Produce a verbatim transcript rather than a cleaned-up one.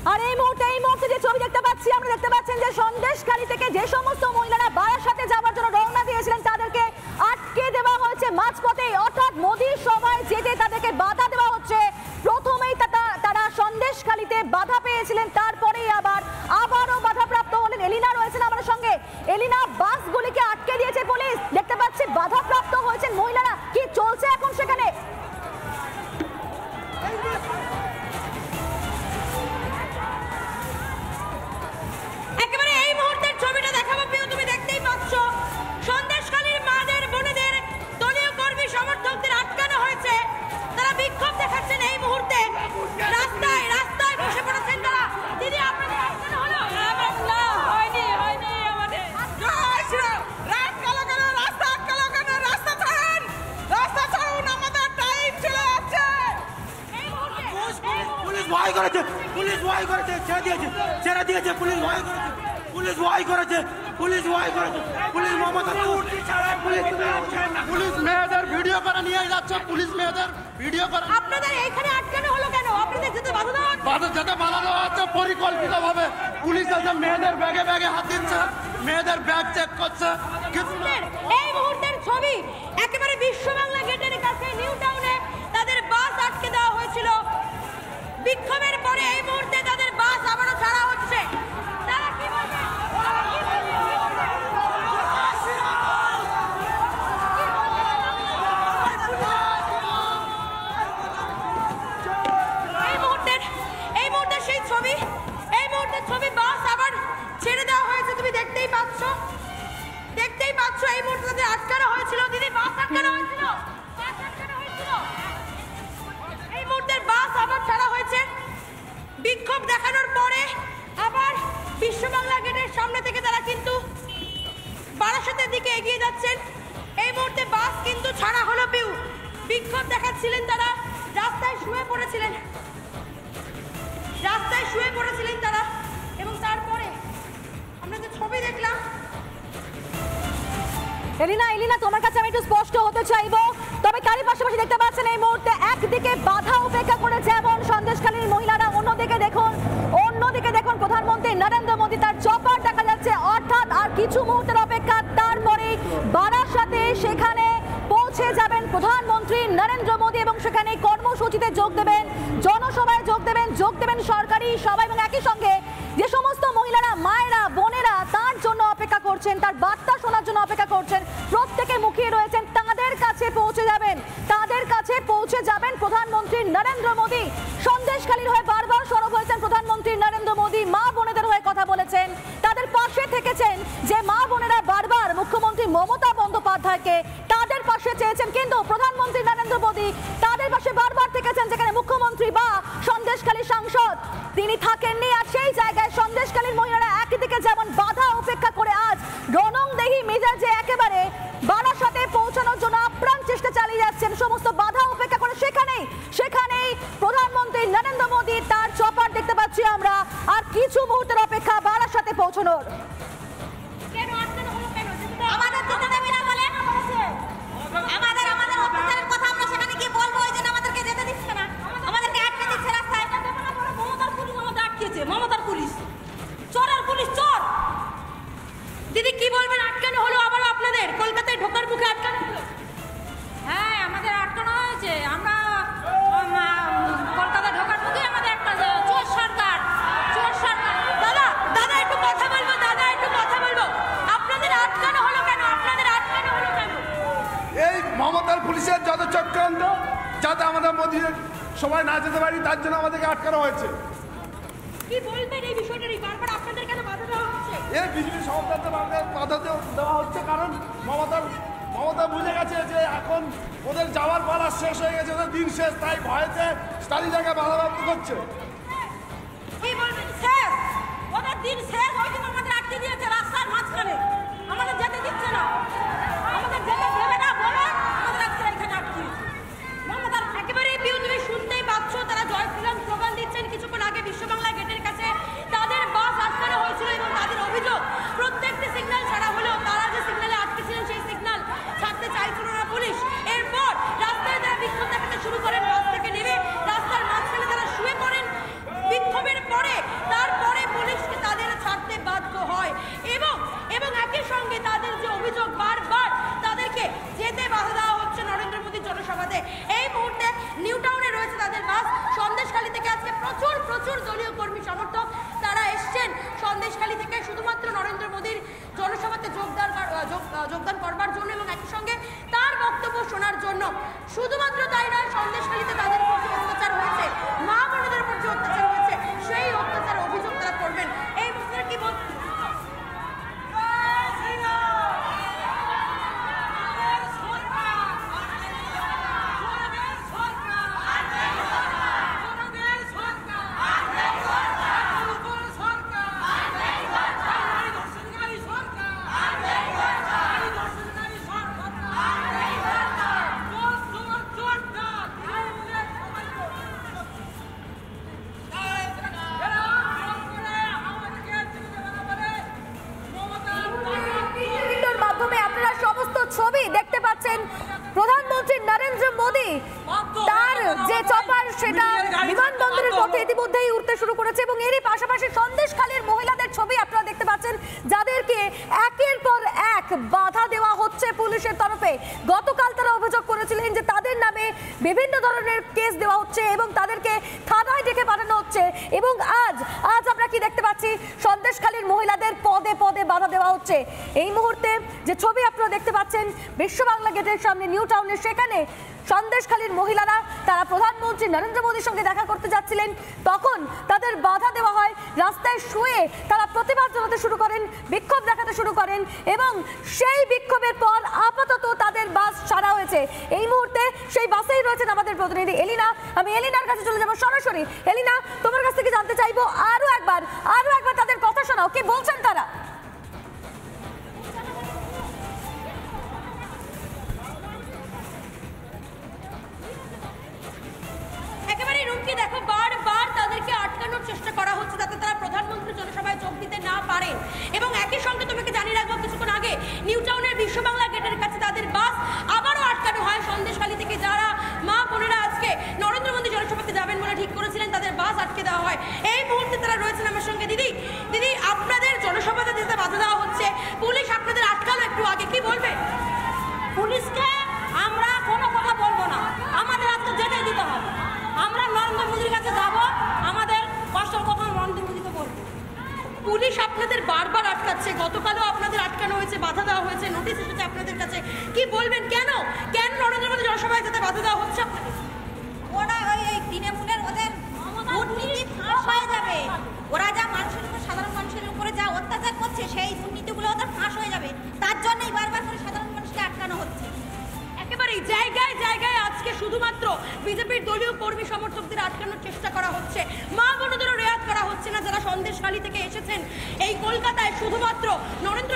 আর এই মুহূর্তে এই মুহূর্তে যে ছবি দেখতে পাচ্ছি আমরা দেখতে পাচ্ছেন যে সন্দেশখালী থেকে যে সমস্ত মহিলারা বারাসাতে যাওয়ার জন্য রওনা দিয়েছিলেন তাদেরকে আটকে দেওয়া হয়েছে মাঝপথে, অর্থাৎ মোদির সভায় যেতে তাদেরকে বাধা দেওয়া হচ্ছে। প্রথমেই তারা সন্দেশখালীতে বাধা পেয়েছিলেন, তারপরেই আবার আবারও বাধাপ্রাপ্ত হলেন। এলিনা রয়েছেন আমাদের সঙ্গে। এলিনা, বাসগুলিকে আটকে দিয়েছে পুলিশ, দেখতে পাচ্ছি বাধাপ্রাপ্ত হয়েছেন মহিলারা, কি চলছে এখন সেখানে? একেবারে এই মুহূর্তের ছবিটা দেখাবো প্রিয়, তুমি দেখতেই পাচ্ছ সন্দেশখালীর মাদের বোনেদের দলীয় কর্মী সমর্থকদের আটকানো হয়েছে। তারা বিক্ষোভ দেখাচ্ছেন এই মুহূর্তে, রাস্তায় রাস্তায় বসে পড়েছেন তারা। দিদি, আপনাদের আটকানো হলো? না, হয়নি হয়নি আমাদের। রাত কালো কেন, রাস্তা আটকালো কেন? রাস্তা ছাড়ুন, রাস্তা ছাড়ুন, আমাদের টাইম চলে যাচ্ছে। এই মুহূর্তে পুলিশ ভয় করেছে, পুলিশ ভয় করেছে, ছেড়ে দিয়েছে, ছেড়ে দিয়েছে, পুলিশ ভয় করেছে, পুলিশ ভয় করেছে, পুলিশ ভয় করেছে, পুলিশ মমতা পুলিশ পুলিশ মেয়েদের ভিডিও করে নিয়ে যাচ্ছে, পুলিশ মেয়েদের ভিডিও করে। আপনাদের এইখানে আটকানো হলো কেন? আপনাদের যেতে বাধা দেওয়া হচ্ছে? বাধা যেতে বাধা দেওয়া হচ্ছে পরিকল্পিত ভাবে। পুলিশ এসে মেয়েদের ব্যাগে ব্যাগে হাত দিচ্ছে, মেয়েদের ব্যাগ চেক করছে। এই মুহূর্তের ছবি একেবারে বিশ্ব বাংলা গেটের কাছে নিউ টাউনে তাদের বাস আটকে দেওয়া হয়েছিল। বিক্ষোভের পরে এই মুহূর্তে তাদের বাস আবারও ছাড়া হচ্ছে। তারা কি বলবে? এই মুহূর্তের এই মুহূর্তের সেই ছবি, এই মুহূর্তের ছবি, বাস আবার ছেড়ে দেওয়া হয়েছে। তুমি দেখতেই পাচ্ছ, দেখতেই পাচ্ছ এই মুহূর্তে তাদের আটকানো হয়েছিল। দিদি, বাস আটকানো হয়েছিল, বাস আটকানো হয়েছিল। এই মুহূর্তের বাস আবার ছাড়া হয়েছে। বিক্ষোভ দেখানোর পরে আবার বিশ্ব বাংলা গেটের সামনে থেকে তারা কিন্তু বারাসাতের দিকে এগিয়ে যাচ্ছেন। এই মুহূর্তে বাস কিন্তু ছাড়া হলো। পিউ বিক্ষোভ দেখাচ্ছিলেন তারা, রাস্তায় শুয়ে পড়েছিলেন, রাস্তায় শুয়ে পড়েছিলেন তারা। এবং তারপরে আমরা যে ছবি দেখলাম। এলিনা, এলিনা তোমার কাছে আমি একটু স্পষ্ট হতে চাইবো, তবে তারই পাশাপাশি দেখতে পাচ্ছেন এই মুহূর্তে একদিকে বাধা উপেক্ষা করে যেমন সন্দেশখালীর মহিলারা, অন্যদিকে দেখুন অন্যদিকে দেখুন প্রধানমন্ত্রী নরেন্দ্র মোদী তার চপার দেখা যাচ্ছে, অর্থাৎ আর কিছু মুহূর্তের অপেক্ষা, তারপরে বারাসাতে সেখানে পৌঁছে যাবেন প্রধানমন্ত্রী নরেন্দ্র মোদী এবং সেখানে কর্মসূচিতে যোগ দেবেন, জনসভায় যোগ দেবেন, যোগ দেবেন সরকারি সভা, এবং একই সঙ্গে যে সমস্ত মহিলারা, মায়েরা, বোনেরা তার জন্য অপেক্ষা করছেন, তার বার্তা শোনার জন্য অপেক্ষা করছেন, প্রত্যেকে মুখিয়ে রয়েছেন, তাদের কাছে পৌঁছে যাবেন, তাদের কাছে পৌঁছে যাবেন প্রধানমন্ত্রী নরেন্দ্র মোদী। সন্দেশখালীর হয়ে বারবার সরব হয়েছেন প্রধানমন্ত্রী নরেন্দ্র মোদী, মা বোনেদের হয়ে কথা বলেছেন, তাদের পাশে থেকেছেন। যে মা বোনেরা বারবার মুখ্যমন্ত্রী মমতা বন্দ্যোপাধ্যায়কে তাদের পাশে চেয়েছেন, কিন্তু প্রধানমন্ত্রী নরেন্দ্র মোদী তাদের পাশে বারবার থেকেছেন, যেখানে মুখ্যমন্ত্রী বা সন্দেশখালী সাংসদ তিনি থাকেননি। আর সেই জায়গায় সন্দেশখালীর মহিলারা একদিকে যেমন বাধা উপেক্ষা করে আজ রণংদেহী মেজাজে একেবারে বারাসাতে পৌঁছানোর জন্য আপ্রাণ চেষ্টা চালিয়ে যাচ্ছেন, সমস্ত বাধা উপেক্ষা করে সেখানেই সেখানেই প্রধানমন্ত্রী নরেন্দ্র মোদী তার চপার দেখতে পাচ্ছি আমরা। আর কিছু মুহূর্তের অপেক্ষা বারাসাতে পৌঁছানোর। কেন আটকানো হলো কেন? আমাদের যেতে দেবে না বলে আমাদের আমাদের অফিসারের কথা আমরা সেখানে গিয়ে বলবো, ওই জন্য আমাদেরকে যেতে দিচ্ছে না, আমাদেরকে আটকে দিচ্ছে রাস্তায়। মমতার পুলিশ আমাদের আটকেছে, মমতার পুলিশ, চোরের পুলিশ, চোর। দিদি, কি বলবেন? আটকানো হলো আবারও আপনাদের কলকাতায় ঢোকার মুখে আটকানো হলো। হ্যাঁ, আমাদের আটকানো হয়েছে। আমরা কলকাতা ঢোকার মুখে আমাদের একটা চোর সরকার, চোর সরকার। দাদা দাদা একটু কথা বলবো, দাদা একটু কথা বলবো। আপনাদের আটকানো হলো কেন? আপনাদের আটকানো হলো কেন? এই মমতার পুলিশের যত চক্রান্ত, যাতে আমাদের মোদীর সবাই না যেতে পারি তার জন্য আমাদেরকে আটকানো হয়েছে। কি বলবেন এই বিষয়টারই? বারবার আপনাদের কেন বাধা দেওয়া হচ্ছে? এই বিজেপি সমাজকে বাধা দেওয়া হচ্ছে, কারণ মমতার মমতা বুঝে গেছে যে এখন ওদের যাওয়ার পালা শেষ হয়ে গেছে, ওদের দিন শেষ, তাই ভয়েতে স্টাডি জায়গায় বাধাপ্রাপ্ত করছে। কি বলবেন? শেষ, ওদের দিন শেষ, ওই জন্য আমাদের আটকে দিয়েছে রাস্তার মাঝখানে, আমাদের যেতে দিচ্ছে না, আমাদের যেতে দেবে না বলে আমাদের আজকে এখানে আটকে দিয়েছে। মমতার একেবারে পিউ, তুমি শুনতেই পাচ্ছ তারা জয় শ্রীরাম স্লোগান দিচ্ছেন। কিছুক্ষণ আগে বিশ্ব বাংলা গেটের কাছে তাদের বাস আটকানো হয়েছিল এবং তাদের অভিযোগ প্রত্যেকটি সিগন্যাল ছাড়া হলেও তারা যে সিগন্যালে আটকে ছিলেন সেই সিগন্যাল ছাড়তে চাইছিল না পুলিশ। এরপর রাস্তায় তারা বিক্ষোভ দেখাতে শুরু করেন, বাস থেকে নেমে রাস্তার মাঝখানে তারা শুয়ে পড়েন। বিক্ষোভের পরে প্রচুর প্রচুর দলীয় কর্মী সমর্থক তারা এসছেন সন্দেশখালী থেকে শুধুমাত্র নরেন্দ্র মোদীর জনসভাতে যোগদান যোগদান করবার জন্য এবং একই সঙ্গে তার বক্তব্য শোনার জন্য। শুধুমাত্র তাই নয়, সন্দেশখালীতে তাদের উপর যে অত্যাচার হয়েছে, মা বোনদের উপর যে অত্যাচার হয়েছে, সেই অত্যাচার অভিযোগ তারা করবেন। এই মুহূর্তে কি বল ছবি দেখতে পাচ্ছেন প্রধানমন্ত্রী নরেন্দ্র মোদী তার যে চপার সেটা বিমানবন্দরের পথে ইতিমধ্যেই উঠতে শুরু করেছে এবং এরই পাশাপাশি সন্দেশখালীর মহিলাদের ছবি আপনারা দেখতে পাচ্ছেন যাদেরকে একের পর এক বাধা দেওয়া হচ্ছে পুলিশের তরফে। গতকাল তারা অভিযোগ করেছিলেন যে তাদের নামে বিভিন্ন ধরনের কেস দেওয়া হচ্ছে এবং তাদেরকে থানায় ডেকে পাঠানো হচ্ছে এবং আজ আজ আমরা কি দেখতে পাচ্ছি সন্দেশখালীর মহিলাদের পদে পদে বাধা দেওয়া হচ্ছে। এই মুহূর্তে যে ছবি আপনারা দেখতে পাচ্ছেন বিশ্ব বাংলা গেটের সামনে নিউ টাউনের, সেখানে সন্দেশখালীর মহিলারা তারা প্রধানমন্ত্রী নরেন্দ্র মোদীর সঙ্গে দেখা করতে যাচ্ছিলেন, তখন তাদের বাধা দেওয়া হয়। রাস্তায় শুয়ে তারা প্রতিবাদ জানাতে শুরু করেন, বিক্ষোভ দেখাতে শুরু করেন এবং সেই বিক্ষোভের পর আপাতত তাদের বাস ছাড়া হয়েছে। এই মুহূর্তে সেই বাসেই রয়েছেন আমাদের প্রতিনিধি এলিনা। আমি এলিনার কাছে চলে যাবো সরাসরি। এলিনা, তোমার কাছ থেকে জানতে চাইবো আরো একবার আরো একবার তাদের কথা শোনাও, কি বলছেন তারা? দেখো, বারবার তাদেরকে আটকানোর চেষ্টা করা হচ্ছে যাতে তারা প্রধানমন্ত্রী জনসভায় যোগ দিতে না পারেন এবং একই সঙ্গে তোমাকে জানিয়ে রাখবো কিছুক্ষণ আগে নিউ টাউনের বিশ্ব বাংলা গেটের কাছে তাদের বাস আবারও আটকানো হয়। সন্দেশখালী থেকে যারা মা বোনেরা আজকে নরেন্দ্র মোদী জনসভাতে যাবেন বলে ঠিক করেছিলেন তাদের বাস আটকে দেওয়া হয়। এই মুহূর্তে তারা রয়েছেন আমার সঙ্গে। দিদি দিদি আপনাদের জনসভাতে যেতে বাধা দেওয়া হচ্ছে, পুলিশ আপনাদের আটকালো একটু আগে, কি বলবে? পুলিশকে আমরা কোনো কথা বলবো না, আমাদের আজকে যেতে দিতে হবে। আমরা নরেন্দ্র মোদীর কাছে যাব, আমাদের কষ্টের কথা নরেন্দ্র মোদীকে বলবো। পুলিশ আপনাদের বারবার আটকাচ্ছে, গতকালও আপনাদের আটকানো হয়েছে, বাধা দেওয়া হয়েছে, নোটিশ এসেছে আপনাদের কাছে, কি বলবেন? কেন কেন নরেন্দ্র মোদী জনসভায় যেতে বাধা দেওয়া হচ্ছে আপনাদের? ওরা ওই এই তৃণমূলের ওদের দুর্নীতি ফাঁস হয়ে যাবে। ওরা যা মানুষের উপর, সাধারণ মানুষের উপরে যা অত্যাচার করছে সেই দুর্নীতিগুলো ওদের ফাঁস হয়ে যাবে, তার জন্যই বারবার করে সাধারণ মানুষকে আটকানো হচ্ছে। একেবারেই জায়গায় জায়গায় আজকে শুধুমাত্র বিজেপির দলীয় কর্মী সমর্থকদের আটকানোর চেষ্টা করা হচ্ছে, মা বোনদেরও রেয়াত করা হচ্ছে না যারা সন্দেশখালী থেকে এসেছেন এই কলকাতায় শুধুমাত্র নরেন্দ্র